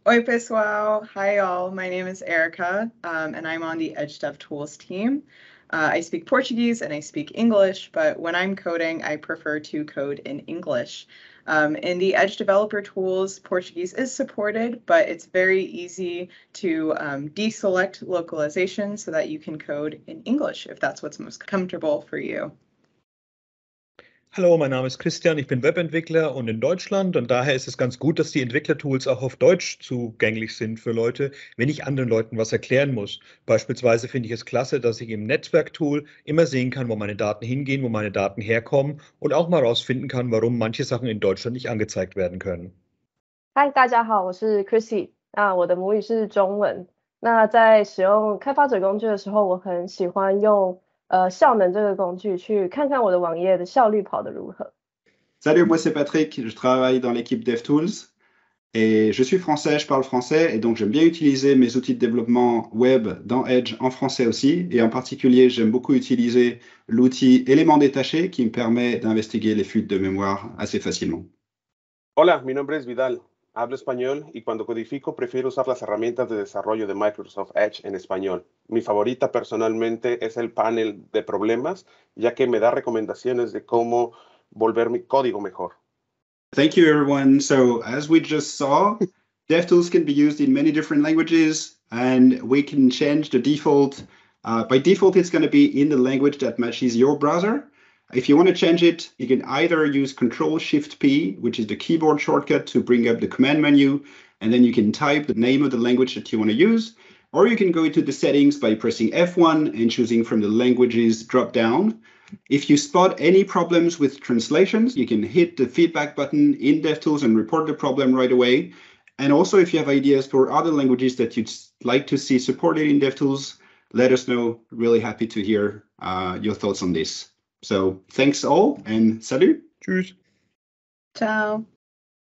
Oi, pessoal. Hi, all. My name is Erica, and I'm on the Edge Dev Tools team. I speak Portuguese and I speak English, but when I'm coding, I prefer to code in English. In the Edge Developer Tools, Portuguese is supported, but it's very easy to deselect localization so that you can code in English if that's what's most comfortable for you. Hallo, mein Name ist Christian, ich bin Webentwickler und in Deutschland und daher ist es ganz gut, dass die Entwicklertools auch auf Deutsch zugänglich sind für Leute, wenn ich anderen Leuten was erklären muss. Beispielsweise finde ich es klasse, dass ich im Netzwerktool immer sehen kann, wo meine Daten hingehen, wo meine Daten herkommen und auch mal rausfinden kann, warum manche Sachen in Deutschland nicht angezeigt werden können. 嗨，大家好，我是 Chrissy。那我的母语是中文。那在使用开发者工具的时候，我很喜欢用效能这个工具去看看我的网页的效率跑得如何。 Salut, moi c'est Patrick, je travaille dans l'équipe DevTools et je suis français, je parle français et donc j'aime bien utiliser mes outils de développement web dans Edge en français aussi et en particulier j'aime beaucoup utiliser l'outil élément détaché qui me permet d'investiguer les fuites de mémoire assez facilement. Hola, mi nombre es Vidal. Hablo español y cuando codifico prefiero usar las herramientas de desarrollo de Microsoft Edge en español. Mi favorita personalmente es el panel de problemas, ya que me da recomendaciones de cómo volver mi código mejor. Thank you, everyone. So as we just saw, DevTools can be used in many different languages, and we can change the default. By default, it's going to be in the language that matches your browser. If you want to change it, you can either use Control-Shift-P, which is the keyboard shortcut to bring up the command menu, and then you can type the name of the language that you want to use, or you can go into the settings by pressing F1 and choosing from the languages drop-down. If you spot any problems with translations, you can hit the feedback button in DevTools and report the problem right away. And also, if you have ideas for other languages that you'd like to see supported in DevTools, let us know. Really happy to hear your thoughts on this. So thanks all and salut. Tschüss. Ciao.